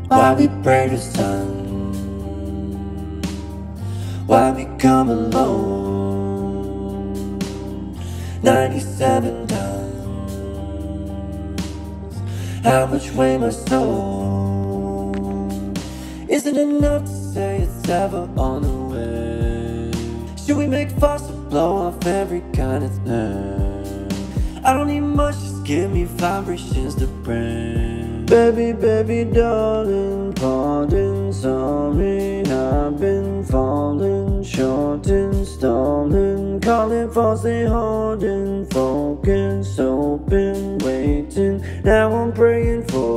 Why we pray to sun? Why we come alone? 97 tons. How much weigh my soul? Is it enough to say it's ever on the way? Should we make fast or blow off every kind of thing? I don't need much, just give me vibrations to bring. Baby, baby, darling, pardon, sorry, I've been falling short and stalling, calling falsely, holding, focus, open, waiting. Now I'm praying for